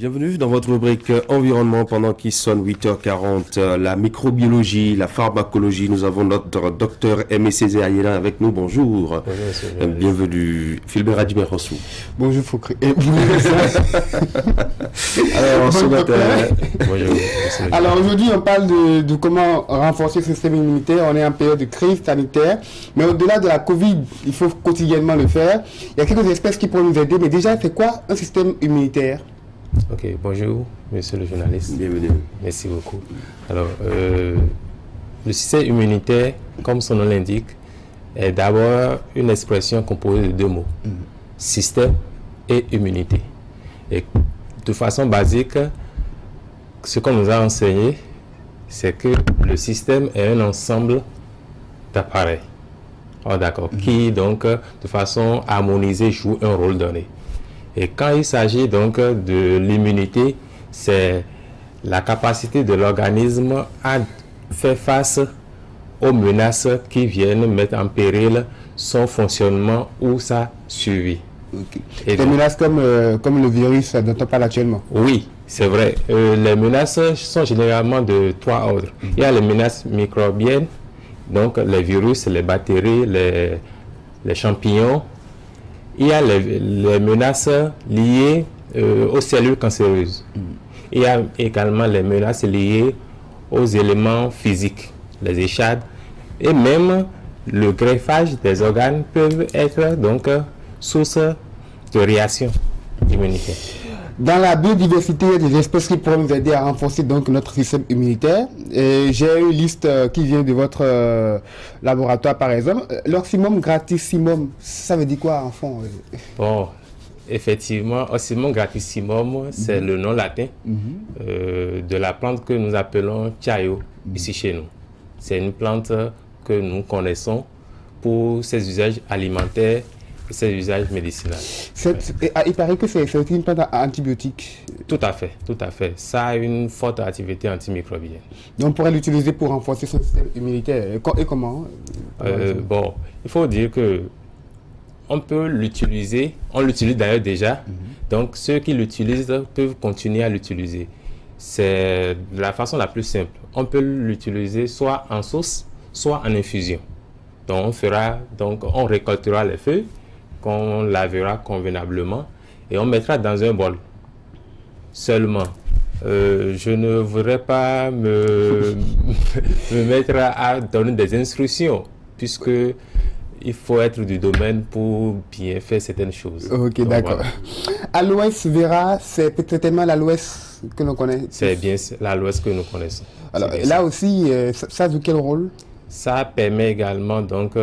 Bienvenue dans votre rubrique environnement pendant qu'il sonne 8h40, la microbiologie, la pharmacologie. Nous avons notre docteur Aimé Césaire Ayélin avec nous. Bonjour. Bonjour monsieur. Bienvenue. Philbert Adjimé Rossou. Bonjour Foucré. Alors, bonjour. Alors aujourd'hui on parle de comment renforcer le système immunitaire. On est en période de crise sanitaire, mais au-delà de la Covid, il faut quotidiennement le faire. Il y a quelques espèces qui pourraient nous aider, mais déjà c'est quoi un système immunitaire? Ok, bonjour monsieur le journaliste. Bienvenue. Merci beaucoup. Alors, le système immunitaire, comme son nom l'indique, est d'abord une expression composée de deux mots, système et immunité. Et de façon basique, ce qu'on nous a enseigné, c'est que le système est un ensemble d'appareils, d'accord, qui donc de façon harmonisée joue un rôle donné. Et quand il s'agit donc de l'immunité, c'est la capacité de l'organisme à faire face aux menaces qui viennent mettre en péril son fonctionnement ou sa survie. Et des menaces comme le virus dont on parle actuellement? Oui, c'est vrai. Les menaces sont généralement de trois ordres. Il y a les menaces microbiennes, donc les virus, les bactéries, les champignons. Il y a les menaces liées aux cellules cancéreuses. Il y a également les menaces liées aux éléments physiques, les échades. Et même le greffage des organes peuvent être donc source de réaction immunitaire. Dans la biodiversité, il y a des espèces qui pourraient nous aider à renforcer donc notre système immunitaire. J'ai une liste qui vient de votre laboratoire par exemple. L'oxymum gratissimum, ça veut dire quoi en fond? Bon, effectivement, Oxymum gratissimum, c'est le nom latin de la plante que nous appelons chayo ici chez nous. C'est une plante que nous connaissons pour ses usages alimentaires, ses usages médicinaux. Il paraît que c'est une plante antibiotique. Tout à fait, tout à fait. Ça a une forte activité antimicrobienne. Donc on pourrait l'utiliser pour renforcer son système immunitaire. Et comment? Bon, il faut dire que on peut l'utiliser, on l'utilise d'ailleurs déjà. Donc ceux qui l'utilisent peuvent continuer à l'utiliser. C'est de la façon la plus simple. On peut l'utiliser soit en sauce, soit en infusion. Donc on récoltera les feuilles, qu'on lavera convenablement et on mettra dans un bol. Seulement, je ne voudrais pas me mettre à donner des instructions puisque il faut être du domaine pour bien faire certaines choses. Ok, d'accord. Voilà. Aloès vera, c'est peut-être l'aloès que l'on connaît. C'est bien l'aloès que nous connaissons. Alors là aussi, ça joue quel rôle? Ça permet également donc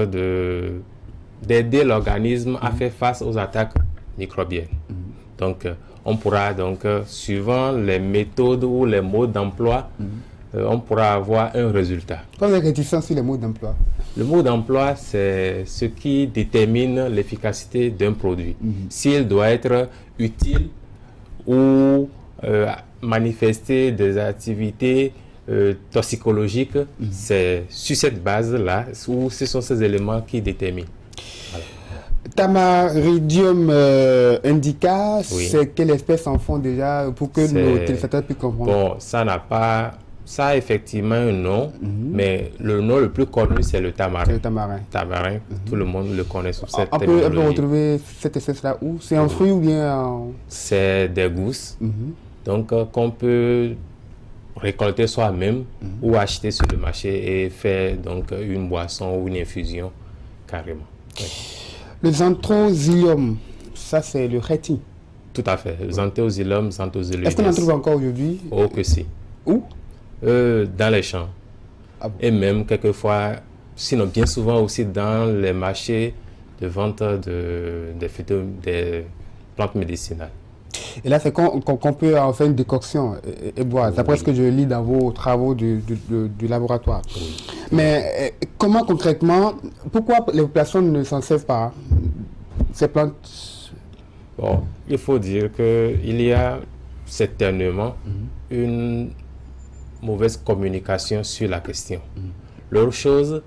d'aider l'organisme à faire face aux attaques microbiennes. Donc, on pourra donc, suivant les méthodes ou les modes d'emploi, on pourra avoir un résultat. Quelle est la réticence sur les modes d'emploi? Le mode d'emploi, c'est ce qui détermine l'efficacité d'un produit. S'il doit être utile ou manifester des activités toxicologiques, c'est sur cette base-là, où ce sont ces éléments qui déterminent. Voilà. Tamaridium indica, oui. C'est quelle espèce en fond déjà pour que nos téléspectateurs puissent comprendre? Bon, ça n'a pas, ça a effectivement un nom, mais le nom le plus connu c'est le tamarin. Le tamarin. Tamarin, tout le monde le connaît sous cette on peut retrouver cette espèce-là où? C'est en fruit ou bien en... C'est des gousses, donc qu'on peut récolter soi-même ou acheter sur le marché et faire donc une boisson ou une infusion carrément. Oui. Le Xanthosilium, ça c'est le rétin. Tout à fait, le Xanthosilium, Xanthosilium. Est-ce qu'on en trouve encore aujourd'hui? Oh que si. Où? Dans les champs. Ah bon? Et même quelquefois, sinon bien souvent aussi dans les marchés de vente des plantes médicinales. Et là, c'est qu'on peut en faire une décoction et boire. D'après ce que je lis dans vos travaux du laboratoire. Oui. Mais comment concrètement, pourquoi les populations ne s'en servent pas, ces plantes? Bon, il faut dire qu'il y a certainement une mauvaise communication sur la question. L'autre chose,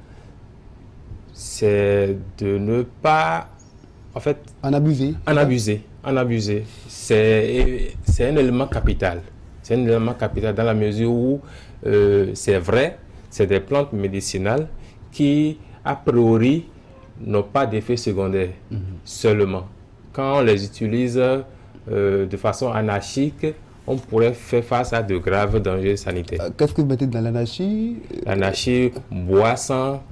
c'est de ne pas, en fait... En abuser. En abuser. C'est c'est un élément capital. C'est un élément capital dans la mesure où c'est vrai, c'est des plantes médicinales qui, a priori, n'ont pas d'effet secondaire seulement. Quand on les utilise de façon anarchique, on pourrait faire face à de graves dangers sanitaires. Qu'est-ce que vous mettez dans l'anarchie? L'anarchie, boisson,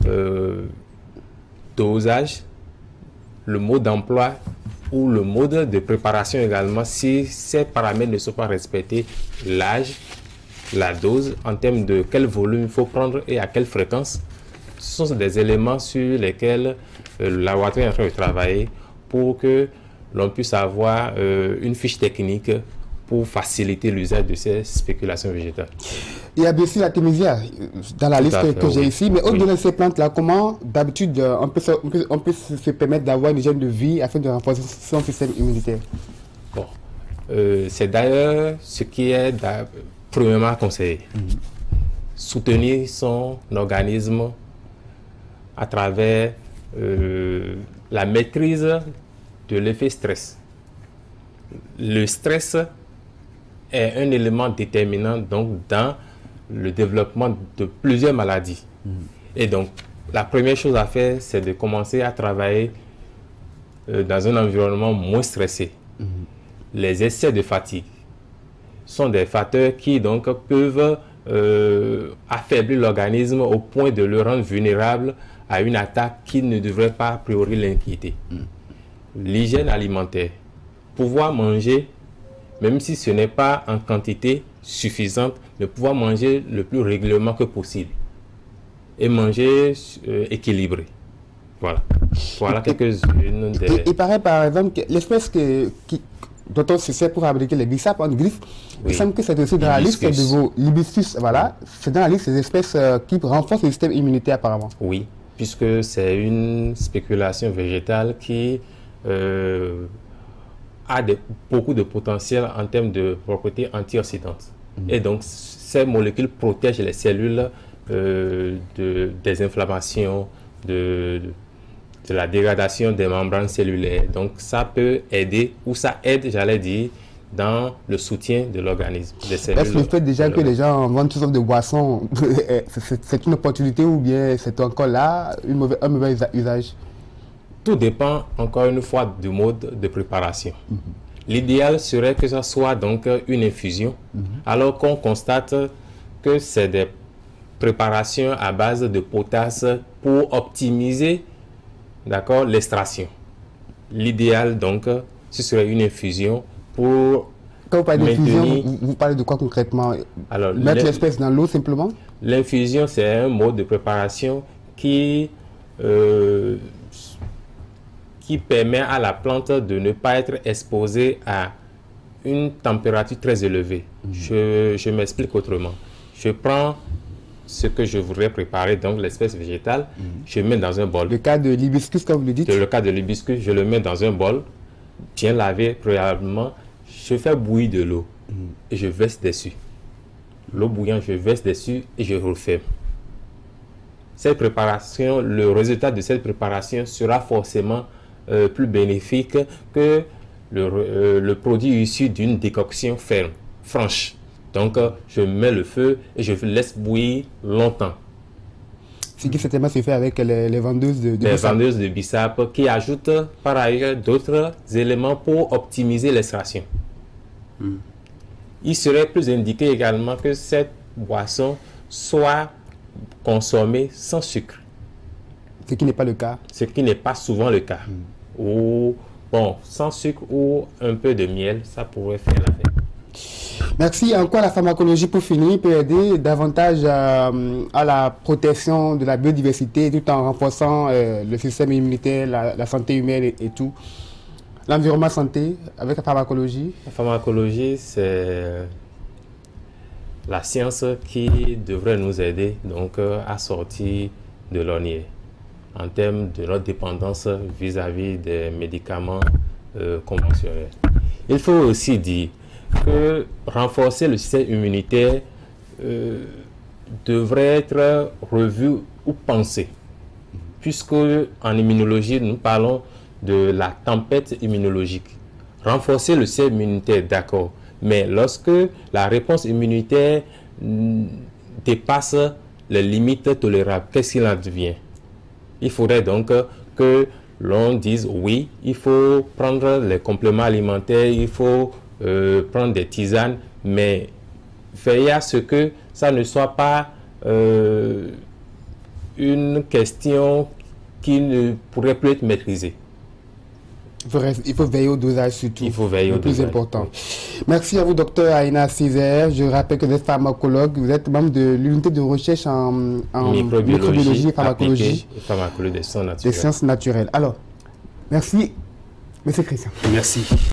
dosage, le mode d'emploi ou le mode de préparation également, si ces paramètres ne sont pas respectés, l'âge, la dose, en termes de quel volume il faut prendre et à quelle fréquence, ce sont des éléments sur lesquels le laboratoire est en train de travailler pour que l'on puisse avoir une fiche technique pour faciliter l'usage de ces spéculations végétales. Il y a bien sûr la Thémésia dans la liste que j'ai ici, mais au-delà de ces plantes-là, comment d'habitude on peut se permettre d'avoir une hygiène de vie afin de renforcer son système immunitaire? Bon, c'est d'ailleurs ce qui est premièrement conseillé. Soutenir son organisme à travers la maîtrise de l'effet stress. Le stress est un élément déterminant donc dans le développement de plusieurs maladies. Et donc, la première chose à faire, c'est de commencer à travailler dans un environnement moins stressé. Les excès de fatigue sont des facteurs qui donc peuvent affaiblir l'organisme au point de le rendre vulnérable à une attaque qui ne devrait pas a priori l'inquiéter. L'hygiène alimentaire, pouvoir manger, même si ce n'est pas en quantité suffisante, de pouvoir manger le plus régulièrement que possible et manger équilibré. Voilà. Voilà quelques-unes des... Il paraît par exemple que l'espèce dont on se sert pour fabriquer les bissap en griffe, il semble que c'est aussi dans la liste de vos hibiscus. Voilà, c'est dans la liste des espèces qui renforcent le système immunitaire apparemment. Oui, puisque c'est une spéculation végétale qui a beaucoup de potentiel en termes de propriétés antioxydantes. Et donc, ces molécules protègent les cellules des inflammations, de la dégradation des membranes cellulaires. Donc, ça peut aider, ou ça aide, j'allais dire, dans le soutien de l'organisme, des cellules. Est-ce que le fait déjà que les gens vendent toutes sortes de boissons, c'est une opportunité ou bien c'est encore là un mauvais usage? Tout dépend, encore une fois, du mode de préparation. L'idéal serait que ce soit donc une infusion, alors qu'on constate que c'est des préparations à base de potasse pour optimiser l'extraction. L'idéal, donc, ce serait une infusion pour... Quand vous parlez d'infusion, vous parlez de quoi concrètement? Alors, mettre l'espèce dans l'eau simplement? L'infusion, c'est un mode de préparation qui permet à la plante de ne pas être exposée à une température très élevée. Je m'explique autrement. Je prends ce que je voudrais préparer, donc l'espèce végétale, je mets dans un bol. Le cas de l'hibiscus, comme vous le dites? Le cas de l'hibiscus, je le mets dans un bol, bien lavé préalablement, je fais bouillir de l'eau et je verse dessus. L'eau bouillante, je verse dessus et je referme. Cette préparation, le résultat de cette préparation sera forcément plus bénéfique que le produit issu d'une décoction ferme, franche. Donc, je mets le feu et je laisse bouillir longtemps. Ce qui certainement se fait avec les vendeuses de bissap. Les vendeuses de bissap qui ajoutent par ailleurs d'autres éléments pour optimiser l'extraction. Il serait plus indiqué également que cette boisson soit consommée sans sucre. Ce qui n'est pas le cas. Ce qui n'est pas souvent le cas. Ou, bon, sans sucre ou un peu de miel, ça pourrait faire l'affaire. Merci. En quoi la pharmacologie, pour finir, peut aider davantage à la protection de la biodiversité tout en renforçant le système immunitaire, la santé humaine et tout? L'environnement santé avec la pharmacologie? La pharmacologie, c'est la science qui devrait nous aider donc à sortir de l'ornière en termes de notre dépendance vis-à-vis des médicaments conventionnels. Il faut aussi dire que renforcer le système immunitaire devrait être revu ou pensé, puisque en immunologie, nous parlons de la tempête immunologique. Renforcer le système immunitaire, d'accord, Mais lorsque la réponse immunitaire dépasse les limites tolérables, qu'est-ce qu'il en devient? Il faudrait donc que l'on dise oui, il faut prendre les compléments alimentaires, il faut prendre des tisanes, mais veiller à ce que ça ne soit pas une question qui ne pourrait plus être maîtrisée. Il faut veiller au dosage surtout. Il faut veiller au plus dosage. important. Merci à vous, docteur Aina Césaire. Je rappelle que vous êtes pharmacologue. Vous êtes membre de l'unité de recherche en microbiologie et pharmacologie. Et pharmacologie des sciences naturelles. Des sciences naturelles. Alors, merci, M. Christian. Merci.